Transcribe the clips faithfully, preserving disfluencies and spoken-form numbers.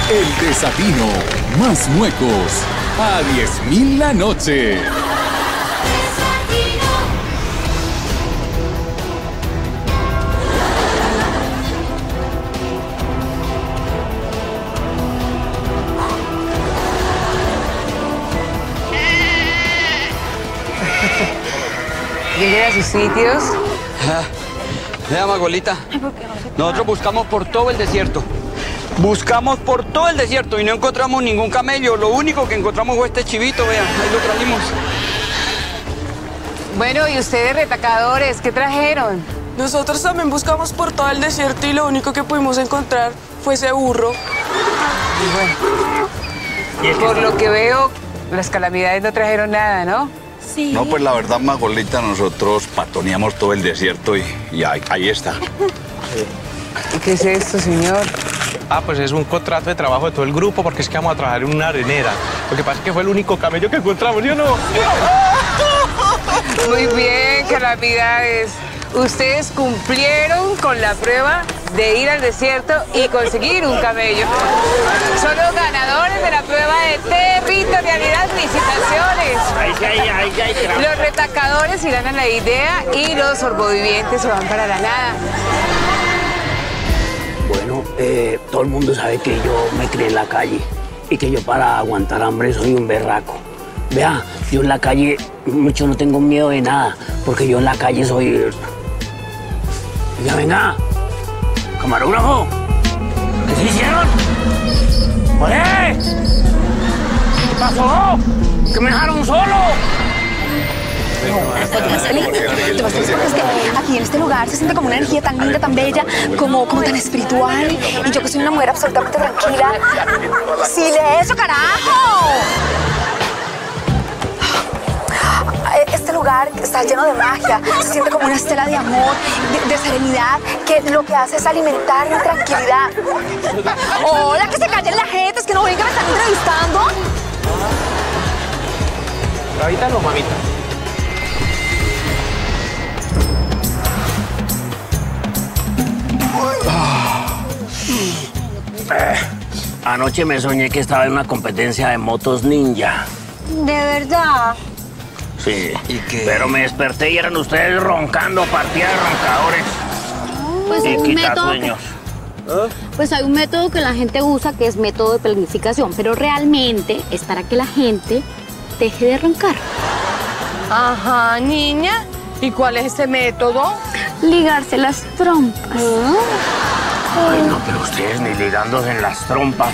El desatino. Más muecos. A diez mil la noche. ¿Lleguen a sus sitios? Vea, Magolita, nosotros buscamos por todo el desierto. Buscamos por todo el desierto y no encontramos ningún camello. Lo único que encontramos fue este chivito, vean, ahí lo trajimos. Bueno, ¿y ustedes, retacadores, qué trajeron? Nosotros también buscamos por todo el desierto y lo único que pudimos encontrar fue ese burro. Y bueno, por lo que veo, las calamidades no trajeron nada, ¿no? Sí. No, pues la verdad, Magolita, nosotros patoneamos todo el desierto y, y ahí, ahí está. ¿Y qué es esto, señor? Ah, pues es un contrato de trabajo de todo el grupo porque es que vamos a trabajar en una arenera. Lo que pasa es que fue el único camello que encontramos, ¿sí o no? Muy bien, calamidades. Ustedes cumplieron con la prueba de ir al desierto y conseguir un camello. Son los ganadores de la prueba de territorialidad. ¡Felicitaciones! Ay, ay, ay, ay, los retacadores irán a la idea y los sorbovivientes se van para la nada. Bueno, eh, todo el mundo sabe que yo me crié en la calle y que yo para aguantar hambre soy un berraco. Vea, yo en la calle mucho no tengo miedo de nada, porque yo en la calle soy... Ya venga, camarógrafo, ¿qué se hicieron? ¡Oye! ¿Qué pasó? ¿Que me dejaron solo? Es que aquí en este lugar se siente como una energía tan linda, tan bella, como, como tan espiritual. Y yo que soy una mujer absolutamente tranquila. ¡Silencio, carajo! Este lugar está lleno de magia, se siente como una estela de amor, de, de serenidad, que lo que hace es alimentar mi tranquilidad. Hola, que se callen la gente, es que no ven que me están entrevistando. Ahorita no, mamita. Eh, anoche me soñé que estaba en una competencia de motos ninja. ¿De verdad? Sí, ¿y qué? Pero me desperté y eran ustedes roncando, partida de roncadores. Pues y un quita método, sueños. pues hay un método que la gente usa que es método de planificación, pero realmente es para que la gente deje de roncar. Ajá, niña. ¿Y cuál es ese método? Ligarse las trompas. Ay, no, pero ustedes ni ligándose en las trompas.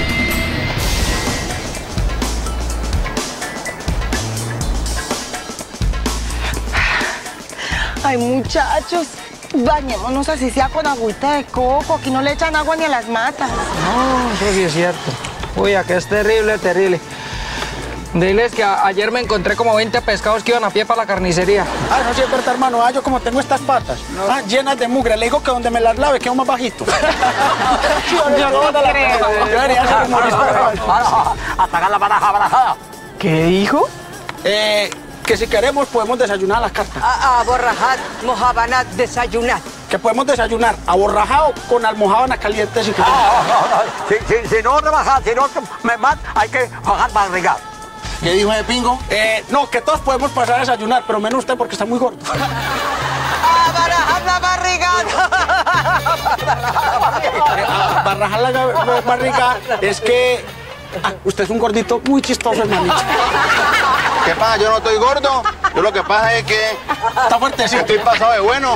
Ay, muchachos, bañémonos así sea con agüita de coco. Aquí no le echan agua ni a las matas. No, eso sí es cierto. Uy, acá es terrible, terrible. Diles que a, ayer me encontré como veinte pescados que iban a pie para la carnicería. Ah, no sí es verdad, hermano. Ah, yo como tengo estas patas, no. ah, llenas de mugre. Le digo que donde me las lave quedo más bajito. Yo no te creo. Yo debería ser humorista. Atacar la baraja, barajada. ¿Qué dijo? Eh, que si queremos podemos desayunar a las cartas. A, a borrajar, mojabanat, desayunar. Que podemos desayunar aborrajado con almojábanas calientes y calientes. Ah, no, no, no. Si, si, si no rebajar, si no me mata, hay que bajar barriga. ¿Qué dijo de pingo? Eh, no, que todos podemos pasar a desayunar, pero menos usted porque está muy gordo. ¡A barajar la barriga! A barrajar la barriga es que ah, usted es un gordito muy chistoso, hermanito. ¿Qué pasa? Yo no estoy gordo. Yo lo que pasa es que... Está fuertecito. Estoy pasado de bueno.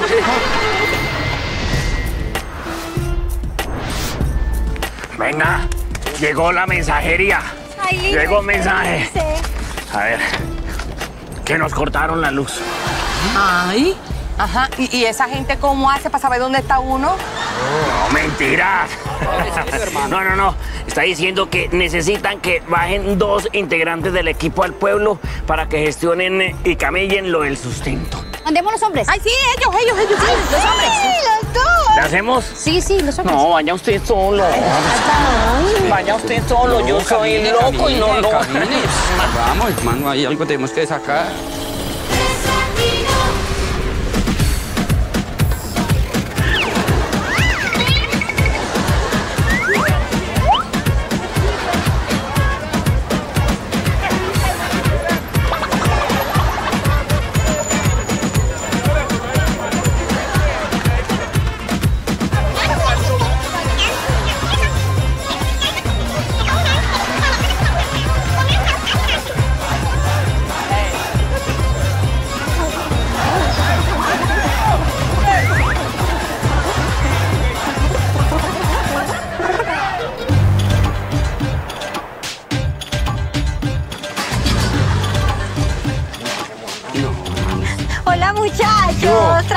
Venga, llegó la mensajería. Ay, llegó mensaje. A ver, que nos cortaron la luz. Ay, ajá. ¿Y, y esa gente cómo hace para saber dónde está uno? No, mentiras. No, no, no. Está diciendo que necesitan que bajen dos integrantes del equipo al pueblo para que gestionen y camellen lo del sustento. Mandemos los hombres. Ay, sí, ellos, ellos, ellos, sí, los hombres. Sí, los dos. ¿Le hacemos? Sí, sí, los hombres. No, vaya usted solo. Vaya usted solo. No, yo soy camine, loco camine, y no lo... Vamos, hermano, hay algo que tenemos que sacar.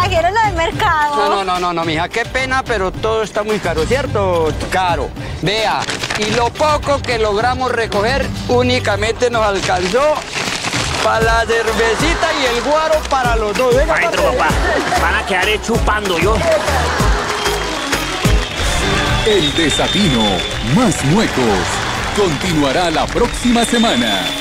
trajeron lo del mercado. No, no, no, no, no, mija, qué pena, pero todo está muy caro, ¿cierto? Caro. Vea, y lo poco que logramos recoger únicamente nos alcanzó para la cervecita y el guaro para los dos. Venga, adentro, papá. Van a quedar chupando yo. El Desatino, más muecos, continuará la próxima semana.